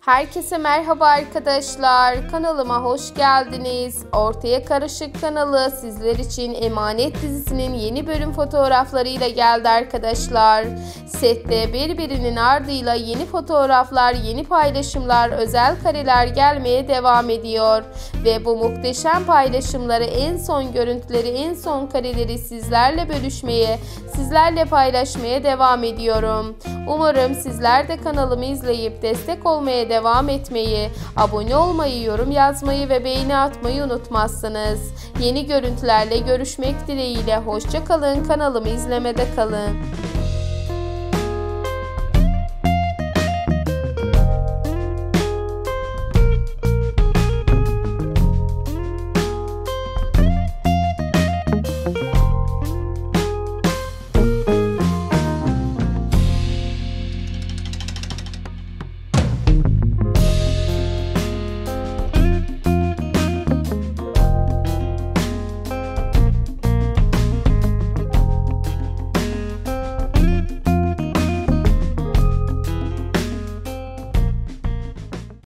Herkese merhaba arkadaşlar. Kanalıma hoş geldiniz. Ortaya Karışık kanalı sizler için Emanet dizisinin yeni bölüm fotoğraflarıyla geldi arkadaşlar. Sette birbirinin ardıyla yeni fotoğraflar, yeni paylaşımlar, özel kareler gelmeye devam ediyor. Ve bu muhteşem paylaşımları, en son görüntüleri, en son kareleri sizlerle bölüşmeye, sizlerle paylaşmaya devam ediyorum. Umarım sizler de kanalımı izleyip destek olmaya devam etmeyi, abone olmayı, yorum yazmayı ve beğeni atmayı unutmazsınız. Yeni görüntülerle görüşmek dileğiyle hoşça kalın, kanalımı izlemede kalın.